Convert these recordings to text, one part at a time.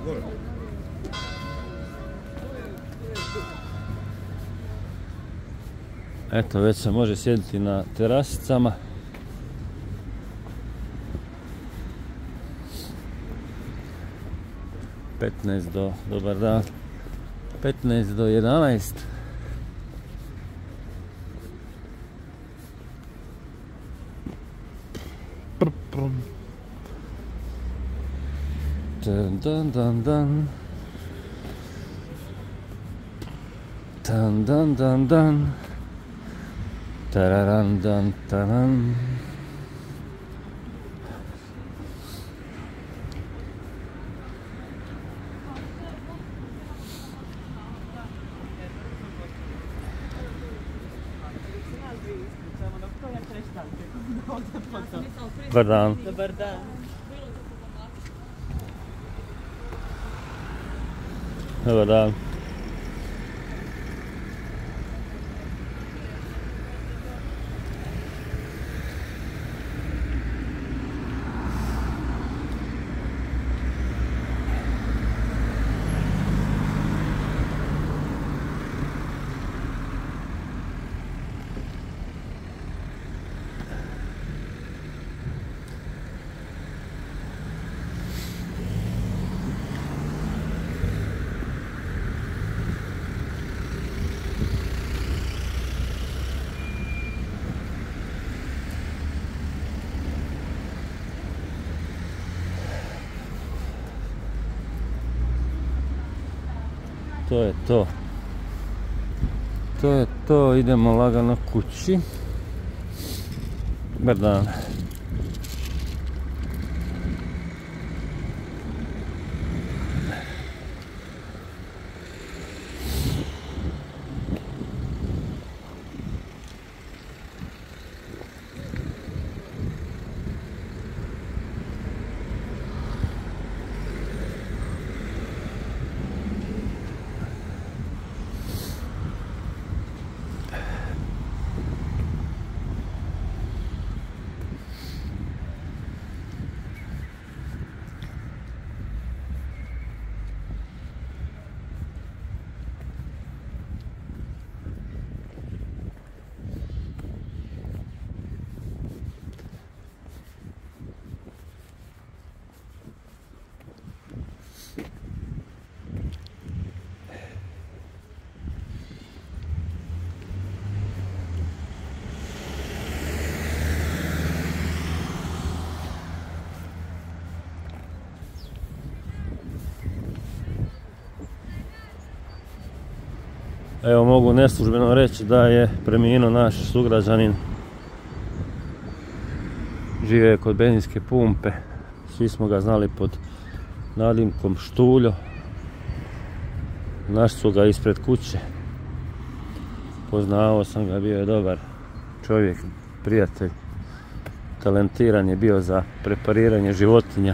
Eto, već se može sjediti na terasicama. Dobar dan. 15 do 11. Dan dan dan dan. Dan dan dan dan. Tararan dan taran. Dobar dan. Dobar dan. Dobar dan. To je to. To je to, idemo lagano kući. Dobar dan. Evo, mogu neslužbeno reći da je preminuo naš sugrađanin. Živio je kod benzinske pumpe. Svi smo ga znali pod nadimkom Štuljo. Našli su ga ispred kuće. Poznavao sam ga, bio je dobar čovjek, prijatelj. Talentiran je bio za prepariranje životinja.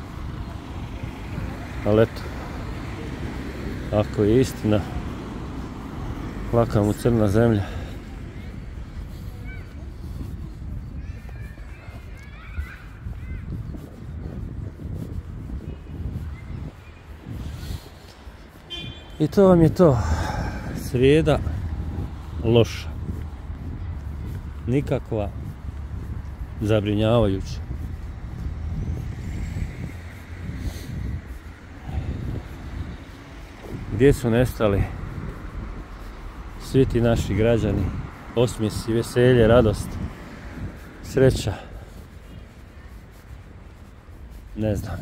Ali eto, ako je istina, laka mu crna zemlja. I to vam je to. Srijeda loša. Nikakva zabrinjavajuća. Gdje su nestali svi ti naši građani? Osmijesi, veselje, radost, sreća. Ne znam.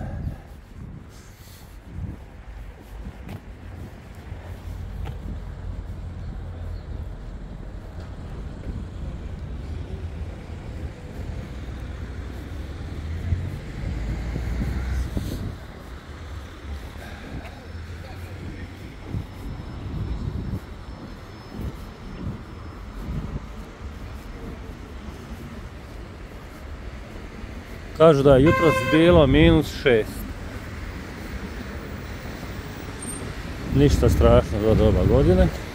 Kažu da je jutros bilo -6. Ništa strašno za doba godine.